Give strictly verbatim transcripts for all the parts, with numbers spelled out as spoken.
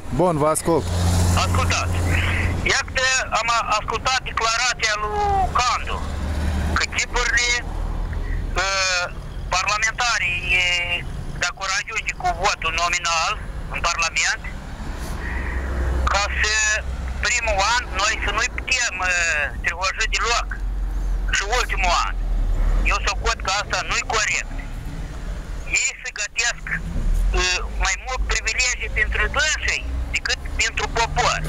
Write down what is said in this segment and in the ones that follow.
Bun, vă ascult. Ascultați. Iată, am ascultat declarația lui Candu, că tipurile uh, parlamentarii, dacă vor ajunge cu votul nominal în Parlament, ca să primul an noi să nu-i putem uh, trivăjă deloc și ultimul an. Eu socot că asta nu-i corect. Ei se gătesc uh, mai mult privilegii pentru dânsii decât pentru popor.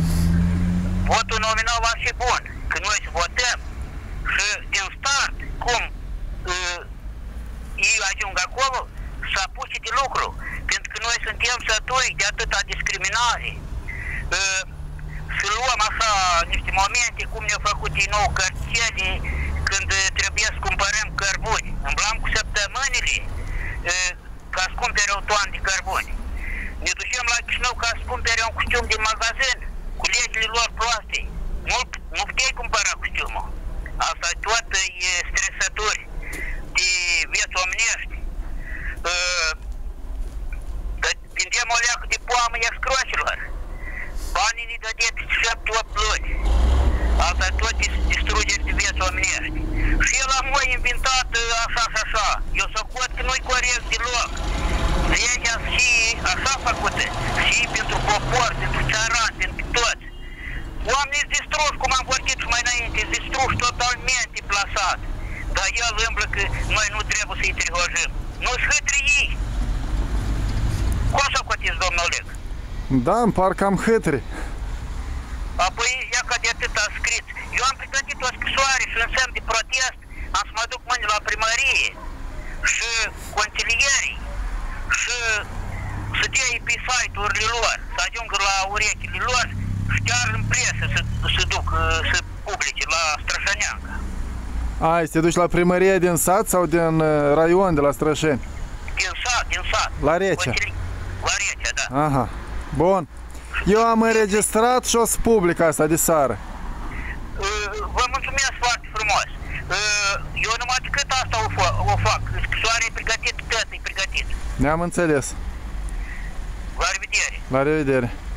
Votul nominal va fi bun, că noi să votăm și din start, cum uh, ei ajung acolo, să apuce de lucru, pentru că noi suntem sătui de atâta discriminare. Uh, să luăm așa niște momente, cum ne-au făcut din nou cărțele, când trebuie să cumpărăm cărbuni. Îmblam cu săptămânile uh, ca să cumpere o toană de cărbuni. Ne ducem la Chișinău ca să cumpere un costium din magazin, cu legile lor proaste. Nu, nu puteai cumpăra costiumul. Asta tot e stresături de vieți omenești. Uh, vindem o leacă de poamă excroșilor. Banii ne dădeți șapte opt luni. Asta tot distrugeri de vieți omenești. Și el a mai inventat așa și așa. Eu socot că nu-i corect deloc. Legea și așa făcută. Și pentru popor, pentru țărani, pentru toți. Oamenii sunt distruși, cum am vorbit și mai înainte, sunt distruși totalmente plasat. Dar el îmblă că noi nu trebuie să-i trihojim. Nu-s hâtri ei. Cum s-a cotiți, domnul Oleg? Da, îmi par cam hâtri. Apoi, ia că de atât a scris. Eu am pregătit o scrisoare și în semn de protest am să mă duc mâine la primărie și consilierii și să dea pe site-urile lor, să ajungă la urechile lor și chiar în presă să, să duc, să publice la Strășăneanca. Ai, să te duci la primărie din sat sau din raion de la Strășeni? Din sat, din sat. La Recea? Consili... La Recea, da. Aha, bun. Eu am înregistrat și o să public asta de seară. Vă mulțumesc foarte frumos. Eu numai decât asta o fac. Scrisoarea e pregătită, tot e pregătit. Ne-am înțeles. La revedere. La revedere.